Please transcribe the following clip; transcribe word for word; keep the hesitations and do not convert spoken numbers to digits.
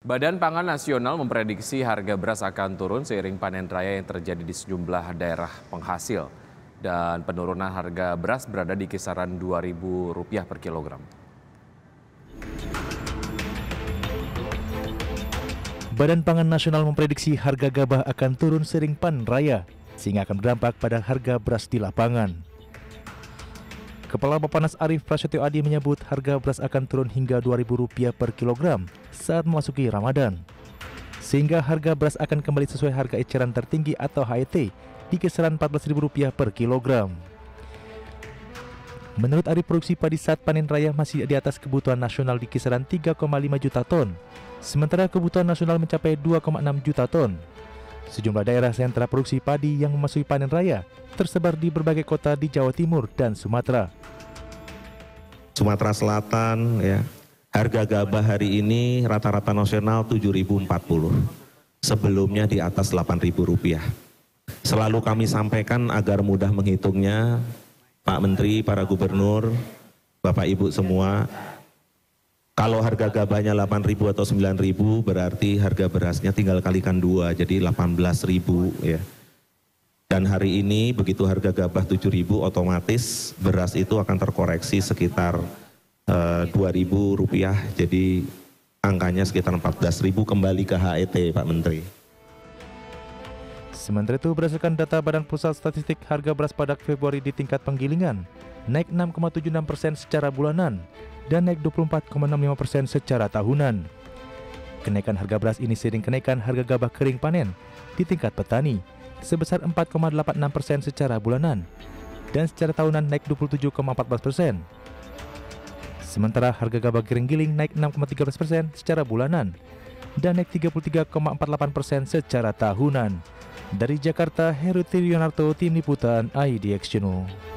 Badan Pangan Nasional memprediksi harga beras akan turun seiring panen raya yang terjadi di sejumlah daerah penghasil. Dan penurunan harga beras berada di kisaran dua ribu rupiah per kilogram. Badan Pangan Nasional memprediksi harga gabah akan turun seiring panen raya, sehingga akan berdampak pada harga beras di lapangan. Kepala Bappenas Arief Prasetyo Adi menyebut harga beras akan turun hingga dua ribu rupiah per kilogram saat memasuki Ramadan. Sehingga harga beras akan kembali sesuai harga eceran tertinggi atau H E T di kisaran empat belas ribu rupiah per kilogram. Menurut Arief, produksi padi saat panen raya masih di atas kebutuhan nasional di kisaran tiga koma lima juta ton, sementara kebutuhan nasional mencapai dua koma enam juta ton. Sejumlah daerah sentra produksi padi yang memasuki panen raya tersebar di berbagai kota di Jawa Timur dan Sumatera. Sumatera Selatan, ya, harga gabah hari ini rata-rata nasional tujuh ribu empat puluh, sebelumnya di atas delapan ribu rupiah. Selalu kami sampaikan agar mudah menghitungnya, Pak Menteri, para gubernur, Bapak Ibu semua, kalau harga gabahnya delapan ribu atau sembilan ribu berarti harga berasnya tinggal kalikan dua, jadi delapan belas ribu, ya. Dan hari ini begitu harga gabah tujuh ribu, otomatis beras itu akan terkoreksi sekitar uh, dua ribu rupiah, jadi angkanya sekitar empat belas ribu kembali ke H E T, Pak Menteri. Sementara itu, berdasarkan data Badan Pusat Statistik, harga beras pada Februari di tingkat penggilingan naik enam koma tujuh enam persen secara bulanan dan naik dua puluh empat koma enam lima persen secara tahunan. Kenaikan harga beras ini seiring kenaikan harga gabah kering panen di tingkat petani sebesar empat koma delapan enam persen secara bulanan dan secara tahunan naik dua puluh tujuh koma empat belas persen. Sementara harga gabah kering giling naik enam koma tiga belas persen secara bulanan dan naik tiga puluh tiga koma empat delapan persen secara tahunan. Dari Jakarta, Heru Triyonarto, Tim Liputan I D X Channel.